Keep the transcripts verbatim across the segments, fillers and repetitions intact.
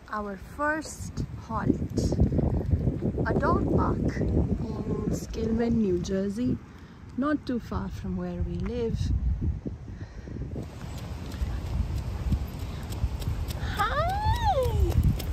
our first halt, a dog park in Skillman, New Jersey, not too far from where we live. Hi!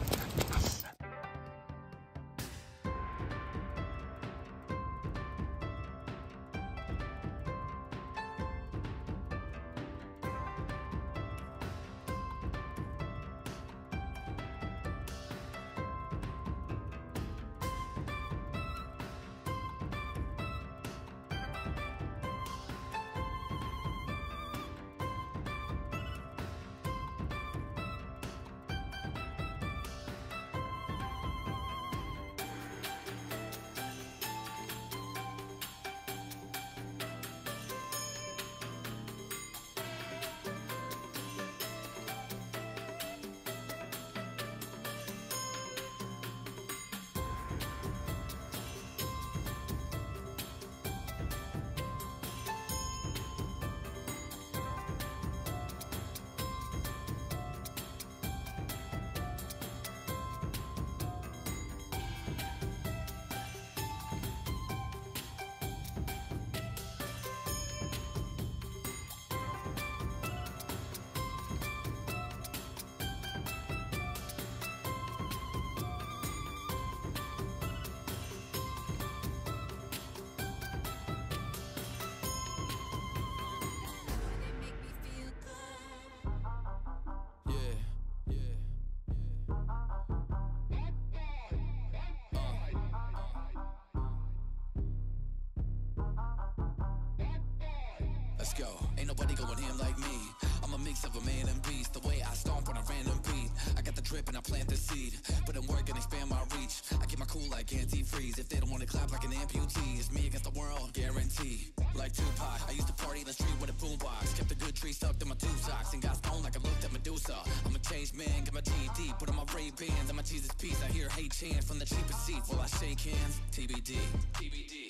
Let's go, ain't nobody going in like me. I'm a mix of a man and beast. The way I stomp on a random beat. I got the drip and I plant the seed. Put in work and expand my reach. I keep my cool like antifreeze. If they don't wanna clap like an amputee, it's me against the world, guarantee. Like Tupac, I used to party in the street with a boombox. Kept a good tree stuck in my two socks and got stoned like I looked at Medusa. I'm a changed man, got my G E D, put on my Ray-Bans and my Jesus piece. I hear hate chant from the cheapest seats while I shake hands. T B D, T B D.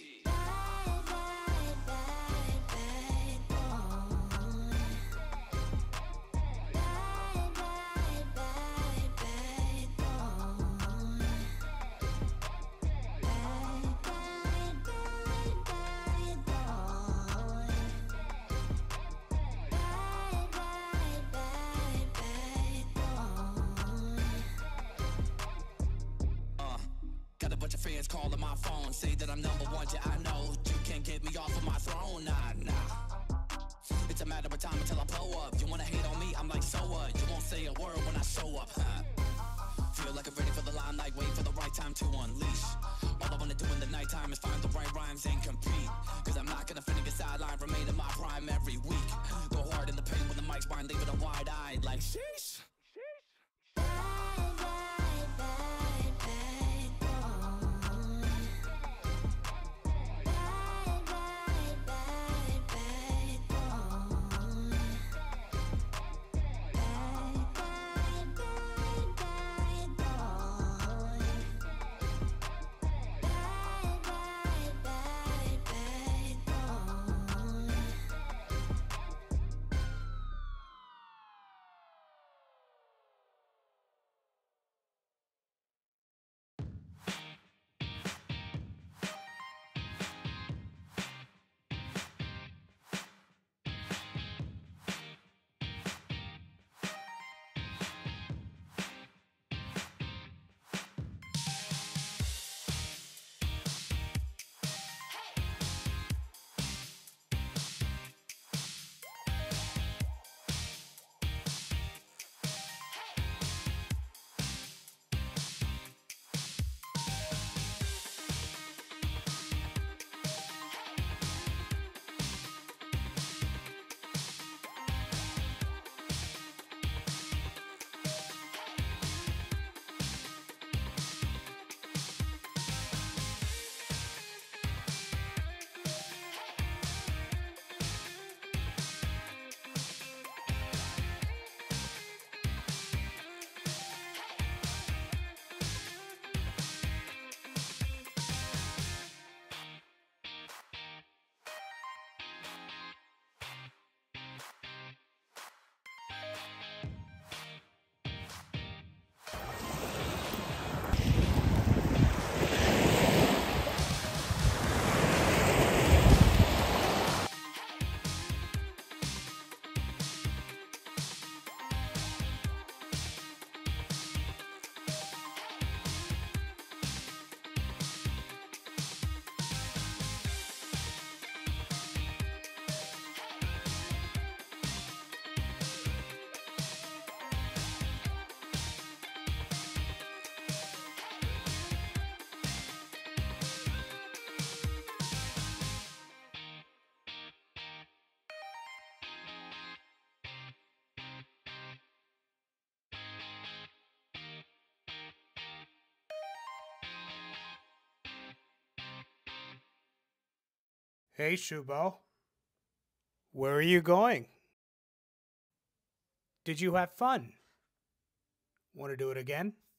Got a bunch of fans calling my phone, say that I'm number one, yeah I know. You can't get me off of my throne, nah, nah. It's a matter of time until I blow up. You wanna hate on me, I'm like, so what? You won't say a word when I show up, huh? Feel like I'm ready for the limelight, wait for the right time to unleash. All I wanna do in the nighttime is find the right rhymes and compete. Cause I'm not gonna finish a sideline, remain in my prime every week. Go hard in the paint when the mic's behind, leave it a wide-eyed like sheesh. Hey, Shubo. Where are you going? Did you have fun? Want to do it again?